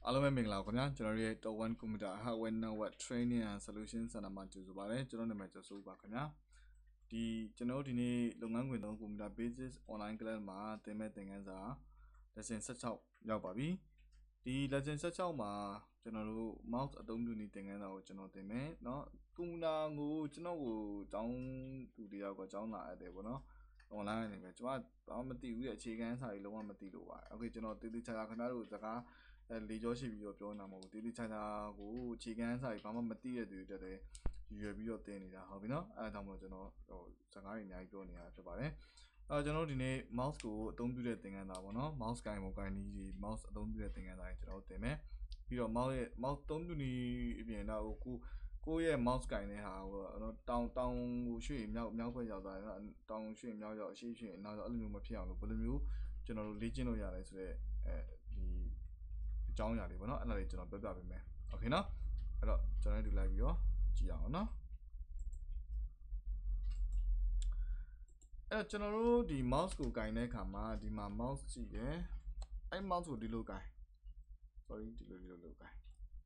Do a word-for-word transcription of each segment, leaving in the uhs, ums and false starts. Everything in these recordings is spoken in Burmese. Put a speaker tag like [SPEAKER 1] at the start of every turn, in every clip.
[SPEAKER 1] အားလုံးပဲမင်္ဂလာပါခင်ဗျာကျွန်တော်တို့ရဲ့ Top one Computer Hardware Network Training and Solution Center မှာကြိုဆိုပါရစေကျွန်တော်နာမည်ကျော်စိုးပါခင်ဗျာဒီကျွန်တော်ဒီနေ့လုပ်ငန်းခွင်သုံး Computer Basics Online Class မှာသင်မဲ့သင်ခန်းစာ Lesson สิบหกရောက်ပါပြီဒီ Lesson สิบหกမှာကျွန်တော်တို့ Mouse အသုံးပြုနည်းသင်ခန်းစာကိုကျွန်တော်သင်မယ်เนาะ Computer ကိုကျွန်တော်ကိုကျောင်းသူတယောက်ကကျောင်းလာရတယ်ပေါ့နော် online နေပဲကျွန်တော်ဘာမှမသိဘူးရဲ့အခြေခံစာတွေလုံးဝမသိလို့ပါโอเคကျွန်တော်တေးသေးချာချာခင်ဗျားတို့စကားလေကြောရှိပြီးတော့ပြောနေတာမဟုတ်ဘူးတေးသေးချာချာကိုအခြေခံစာတွေဘာမှမသိတဲ့သူတွေတက်တယ်ရွယ်ပြီးတော့တင်နေတာဟုတ်ပြီနော်အဲဒါကြောင့်မို့ကျွန်တော်ဟိုစကားတွေအများကြီးပြောနေတာဖြစ်ပါတယ်အဲကျွန်တော်ဒီနေ့ mouse ကိုအသုံးပြုတဲ့သင်ခန်းစာပေါ့နော် mouse ကိုင်ပုံကိုင်နည်းကြီး mouse အသုံးပြုတဲ့သင်ခန်းစာတွေကျွန်တော်သင်မယ်ပြီးတော့ mouse ရဲ့ mouse အသုံးပြုနည်းအပြင်တော့ကိုကိုရဲ့ mouse ကိုင်တဲ့ဟာဟိုတောင်တောင်ကိုရွှေ့မြောက်မြောက်ဘက်ရောက်သွားတယ်နော်တောင်ရွှေ့မြောက်ရောက်အရှိရွှေ့နောက်တော့အဲ့လိုမျိုးမဖြစ်အောင်လို့ဘယ်လိုမျိုးကျွန်တော်တို့လေ့ကျင့်လို့ရလဲဆိုတော့အဲဒီအကြောင်းအရာတွေပေါ့နော်အဲ့ဒါတွေကျွန်တော်ပြောပြပေးမယ်โอเคနော်အဲ့တော့ကျွန်တော်တို့လိုက်ပြီးတော့ကြည့်အောင်နော်အဲ့ကျွန်တော်တို့ဒီ mouse ကိုကင်တဲ့အခါမှာဒီမှာ mouse ကြည့်တယ်အဲ့ mouse ကိုဒီလိုကင် sorry ဒီလိုဒီလိုလိုကင်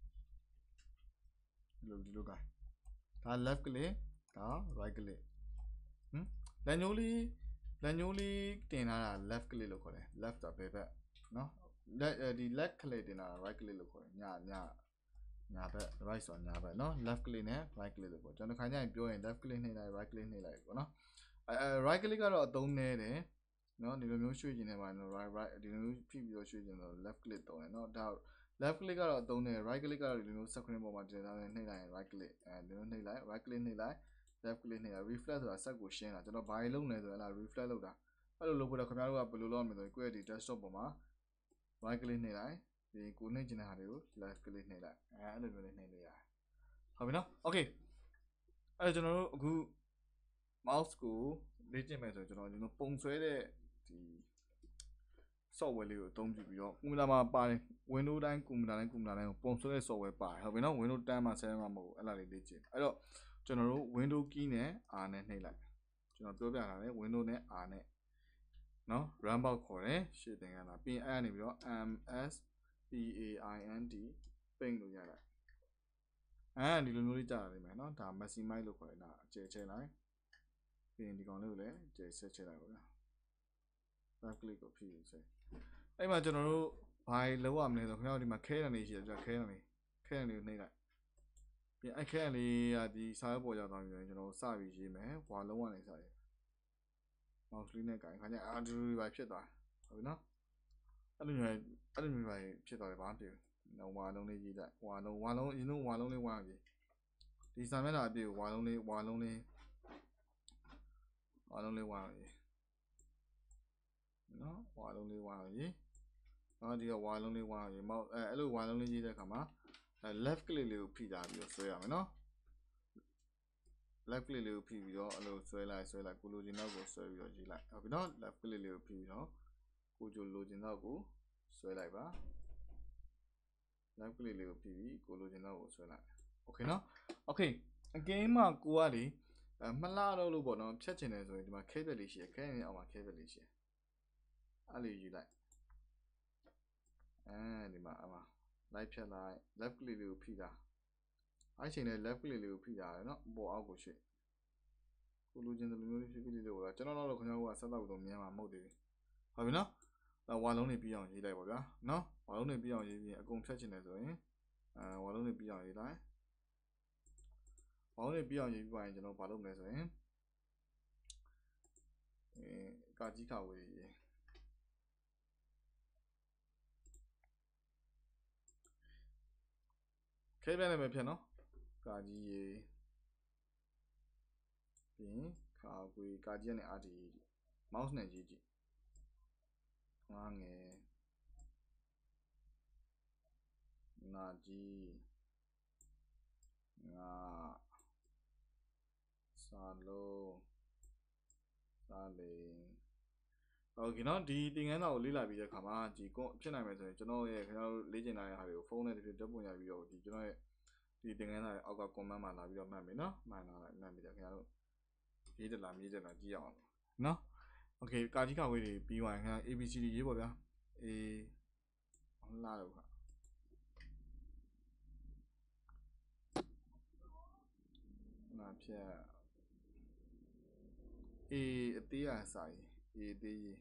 [SPEAKER 1] ဒီလိုဒီလိုကင်ဒါ left click ဒါ right click ဟမ်လက်ညိုးလေးလက်ညိုးလေးတင်ထားတာ left click လို့ခေါ်တယ် left ဆိုဘယ်ဘက်နော်လက်ဒီ left click တင်ထားတာ right click လို့ခေါ်တယ်ညာညာညာဘက် right ဆိုတာညာဘက်နော် left click နဲ့ right click လို့ခေါ်ကျွန်တော်ခါကျရင်ပြောရင် left click နှိပ်လိုက် right click နှိပ်လိုက်ပေါ့နော်အဲ right click ကတော့အသုံးနည်းတယ်နော်ဒီလိုမျိုးရွှေ့ကျင်နေပါနော် right right ဒီလိုမျိုးဖိပြီးတော့ရွှေ့ကျင်တော့ left click တုံးတယ်နော်ဒါ left click ကတော့အသုံးနည်း right click ကတော့ဒီလိုမျိုး screen ပေါ်မှာတင်ထားတယ်နှိပ်လိုက်ရင် right click အဲဒီလိုနှိပ်လိုက် right click နှိပ်လိုက် left click နှိပ်လိုက် refresh ဆိုတာဆက်ကိုရှင်းတာကျွန်တော်ဘာတွေလုပ်နေဆိုရင်အဲ့ဒါ refresh လုပ်တာအဲ့လိုလုပ်ဖို့တော့ခင်ဗျားတို့ကဘယ်လိုလုပ်ရမလဲဆိုရင်ကိုယ့်ရဲ့ဒီ desktop ပေါ်မှာ right click နှိပ်လိုက်ဒီကိုနှိပ်ချင်တဲ့ဟာတွေကို left click နှိပ်လိုက်အဲအဲ့လိုမျိုးလေးနှိပ်လို့ရတယ်ဟုတ်ပြီနော် okay အဲ့ကျွန်တော်တို့အခု mouse ကိုလေ့ကျင့်မယ်ဆိုရင်ကျွန်တော်ဒီလိုပုံဆွဲတဲ့ဒီ software လေးကိုအသုံးပြုပြီးတော့ computer မှာပါတယ် Windows တိုင်း computer တိုင်း computer တိုင်းကိုပုံဆွဲတဲ့ software ပါတယ်ဟုတ်ပြီနော် Windows 10မှာ7မှာမဟုတ်ဘူးအဲ့လားလေးလေ့ကျင့်အဲ့တော့ကျွန်တော်တို့ Windows key နဲ့ R နဲ့နှိပ်လိုက်ကျွန်တော်ပြောပြထားတယ် Windows နဲ့ R နဲ့နော် run box ခေါ်တယ်ရှေ့သင်ခန်းလာပြီးရင်အဲ့ကနေပြီးတော့ M S P A I N D paint လို့ရလိုက်အဲဒီလိုမျိုးလေးကြာလာနေမယ်နော်ဒါ maximize လို့ခေါ်တယ်ဒါအကျယ်ချဲလိုက်ပြီးရင်ဒီကောင်လေးကိုလည်းကျယ်ဆက်ချဲလိုက်ပါဗျာ right click ကိုဖြည့်ယူစေအဲ့မှာကျွန်တော်တို့ဘာလောက်ရမလဲဆိုခင်ဗျားတို့ဒီမှာခဲတန်လေးရှိတယ်ကြာခဲတန်လေးခဲတန်လေးကိုနှိပ်လိုက်ပြီးအဲ့ခဲတန်လေးကဒီစာရွက်ပေါ်ရောက်သွားပြီကျွန်တော်စပြီးရေးမယ်ဟွာလုံးဝနေစားရေး mouse လေးနဲ့ကင်ခါကျအာဒီလိုပဲဖြစ်သွားဟုတ်ပြီနော်အဲ့လိုမျိုးအဲ့လိုမျိုးပဲဖြစ်သွားတယ်ဘာမှမဖြစ်ဘူးနော်ဝါလုံးလေးရေးလိုက်ဝါလုံးဝါလုံးအရင်ဆုံးဝါလုံးလေးဝါပြီဒီစာမျက်နှာအပြည့်ကိုဝါလုံးလေးဝါလုံးလေးဝါလုံးလေးဝါပြီနော်ဝါလုံးလေးဝါပြီနော်ဒီကဝါလုံးလေးဝါပြီမောက်အဲအဲ့လိုဝါလုံးလေးရေးတဲ့အခါမှာ left click လေးကိုဖိထားပြီးတော့ဆွဲရမယ်နော် left click လေးကိုဖိပြီးတော့အဲ့လိုဆွဲလိုက်ဆွဲလိုက်ကိုလိုချင်တော့ကိုဆွဲပြီးတော့ရေးလိုက်ဟုတ်ပြီနော် left click လေးကိုဖိပြီးတော့ကိုကြိုလိုချင်တော့ကိုဆွဲလိုက်ပါ left click လေးကိုဖိပြီးကိုလိုချင်တော့ကိုဆွဲလိုက် okay နော် okay အကင်းမှာကိုကလေမလှတော့လို့ပေါ့နော်ဖြတ်ချင်တယ်ဆိုရင်ဒီမှာခဲသက်လေးရှိရခဲနေအောင်မှာခဲသက်လေးရှိရအဲ့လိုယူလိုက်အဲဒီမှာအမ လိုက်ဖြတ်လိုက် left click လေးကိုဖိတာအဲ့ချိန်နဲ့ left click လေးကိုဖိတာရယ်နော်ပေါ်အောက်ကိုရွှေ့ကိုလိုချင်တဲ့လူမျိုးလေးဖြစ်ဖြစ်လေးလို့ပါကျွန်တော်တော့ခင်ဗျားတို့ကဆက်တော့တော့မြန်မှာမဟုတ်သေးဘူးဟုတ်ပြီနော်ဝါလုံးနေပြီးအောင်ရေးလိုက်ပါဗျာနော်ဝါလုံးနေပြီးအောင်ရေးပြီးအကုန်ဖြတ်ချင်တယ်ဆိုရင်အဲဝါလုံးနေပြီးအောင်ရေးလိုက်ဝါလုံးနေပြီးအောင်ရေးပြီးပါရင်ကျွန်တော်ဘာလုပ်မလဲဆိုရင်အဲကာကြီးခါဝေးရေးခဲပြန်လည်းပဲဖြတ်နော်ကာကြီးရေးပြီးရင်ခါဝေးကာကြီးနဲ့အာဒီ mouse နဲ့ရေးကြည့်ငါငယ်နာကြီးငါစာလုံးစာလိန်โอเคနော်ဒီသင်ခန်းစာကိုလေ့လာပြီးတဲ့အခါမှာဒီဖြစ်နိုင်မယ်ဆိုရင်ကျွန်တော်ရဲ့ခင်ဗျားတို့လေ့ကျင့်လာတဲ့ဟာတွေကိုဖုန်းနဲ့တစ်ပြည့်ဓာတ်ပုံရိုက်ပြီးတော့ဒီကျွန်တော်ရဲ့ဒီသင်ခန်းစာရဲ့အောက်က comment မှာလာပြီးတော့မှတ်မယ်နော်မှန်လာလိုက်မှတ်ပြီးတော့ခင်ဗျားတို့ရေးတက်လာရေးတက်လာကြည့်အောင်နော်โอเคကာကြီးခါဝေးတွေပြီးသွားရင်ခင်ဗျာ A B C D ရေးပေါ့ဗျာ A လာတော့ခါဘာဖြတ် A အသေးရစာရေး A အသေးရေး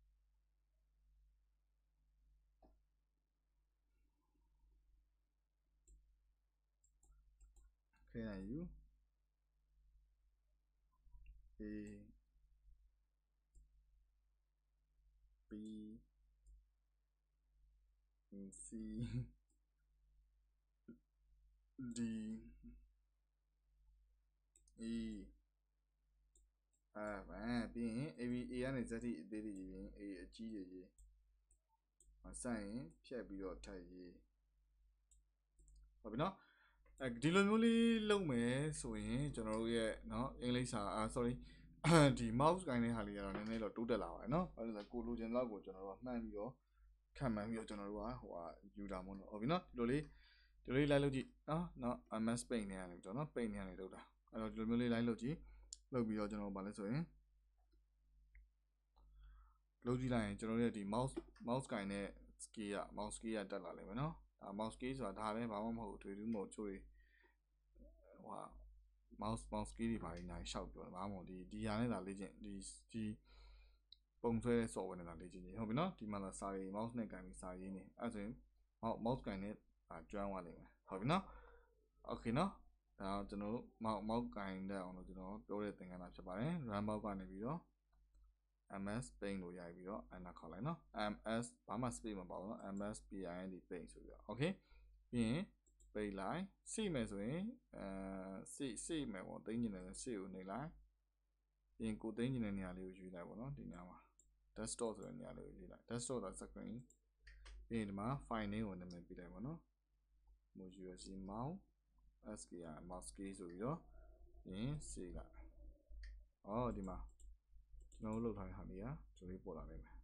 [SPEAKER 1] ခဲနိုင်ယူ A B C D E F အဲပြီးရင် A B A ကနေ Z ထိအသေးတွေရေးပြီး A အကြီးတွေရေးဆက်ရင်ဖြတ်ပြီးတော့ထပ်ရေးဟုတ်ပြီနော်အဲဒီလိုမျိုးလေးလုပ်မယ်ဆိုရင်ကျွန်တော်တို့ရဲ့เนาะအင်္ဂလိပ်စာအာ sorry ဒီ mouse ကိုင်းတဲ့ဟာလေးကတော့နည်းနည်းတော့တိုးတက်လာပါတယ်เนาะဘာလို့လဲကိုလိုချင်တော့ကိုကျွန်တော်တို့မှန်းပြီးတော့ခံမှန်းပြီးတော့ကျွန်တော်တို့ကဟိုဟာယူတာမို့လို့ဟုတ်ပြီเนาะဒီလိုလေးဒီလိုလေးလိုက်လို့ကြည့်เนาะเนาะ M S Paint နဲ့ရတယ်ကျွန်တော်เนาะ Paint နဲ့ရတယ်လုပ်တာအဲ့တော့ဒီလိုမျိုးလေးလိုက်လို့ကြည့်လုပ်ပြီးတော့ကျွန်တော်ဗာလဲဆိုရင်လုပ်ကြည့်လိုက်ရင်ကျွန်တော်ရဲ့ဒီ mouse mouse ကိုင်းတဲ့ scale က mouse scale ကတက်လာလိမ့်မယ်เนาะဒါ mouse scale ဆိုတာဒါပဲဘာမှမဟုတ်တွေ့ဘူးမဟုတ်ချိုးတွေဟို mouse mouse key တွေပါနေနိုင်ရှောက်ပြောဘာမှမဟုတ်ဒီဒီဟာနဲ့သာလေ့ကျင့်ဒီဒီပုံဆွဲတဲ့ software နဲ့သာလေ့ကျင့်နေဟုတ်ပြီနော်ဒီမှာလာစာရေး mouse နဲ့ကန်ပြီးစာရေးနေအဲ့ဆိုရင် mouse ကန်နဲ့ကျွမ်းသွားလိမ့်မယ်ဟုတ်ပြီနော် okay နော်ဒါကျွန်တော်တို့ mouse mouse ကန်တဲ့အောင်လို့ကျွန်တော်ပြောတဲ့သင်ခန်းစာဖြစ်ပါတယ် run mouse ကနေပြီးတော့ M S Paint လို့ရိုက်ပြီးတော့ enter ခေါက်လိုက်နော် M S ဘာမှ space မပါဘူးနော် M S Paint ဆိုပြီးတော့ okay ပြီးရင်ပိတ်လိုက်စိမယ်ဆိုရင်အဲစိစိမယ်ပေါ့သိမ်းကျင်တယ်စိကိုနှိပ်လိုက်ပြီးရင်ကိုသိမ်းကျင်တဲ့နေရာလေးကိုယူလိုက်ပေါ့နော်ဒီနေရာမှာ desktop ဆိုတဲ့နေရာလေးကိုယူလိုက် desktop ဒါ screen ပြီးရင်ဒီမှာ file name ကိုနာမည်ပေးလိုက်ပေါ့နော် mouse mouse skr mouse key ဆိုပြီးတော့ပြီးရင်စိလိုက်အော်ဒီမှာကျွန်တော်တို့လုပ်ထားတဲ့ဟာလေးကဒီလိုပေါ်လာနိုင်မယ်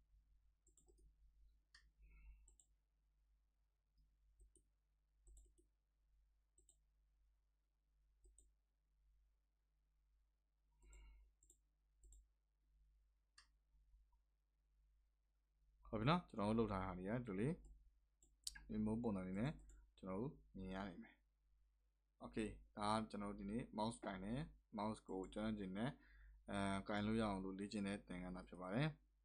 [SPEAKER 1] ဟုတ်ပြီနော်ကျွန်တော်တို့လုပ်ထားတဲ့ဟာလေးကဒီလိုလေး remote ပုံစံလေးနဲ့ကျွန်တော်တို့မြင်ရနိုင်မယ် okay ဒါကကျွန်တော်တို့ဒီနေ့ mouse ကင်နဲ့ mouse ကိုကျွန်တော်ကျင်နဲ့အဲကင်လို့ရအောင်လို့လေ့ကျင့်တဲ့သင်ခန်းစာဖြစ်ပါတယ်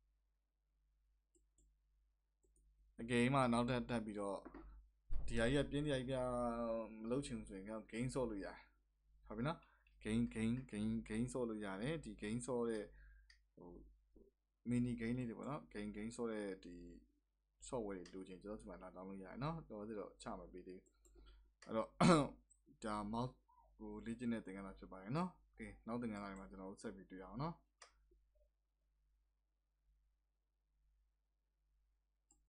[SPEAKER 1] အကယ်မှနောက်ထပ်တက်ပြီးတော့ဒီဟာကြီးကပြင်းပြပြမလုပ်ချင်ဘူးဆိုရင် gain ဆော့လို့ရတယ်ဟုတ်ပြီနော် gain gain gain gain ဆော့လို့ရတယ်ဒီ gain ဆော့တဲ့ဟို mini gain လေးတွေပေါ့နော် gain gain ဆော့တဲ့ဒီ software တွေလိုချင်ကျွန်တော်ဒီမှာလာ download ရတယ်နော်တော်တော်တော့ချမှာပေးသေးအဲ့တော့ဒါ mouse ကိုလေ့ကျင့်တဲ့သင်ခန်းစာဖြစ်ပါတယ်နော် okay နောက်သင်ခန်းစာတွေမှာကျွန်တော်တို့ဆက်ပြီးတွေ့ရအောင်နော်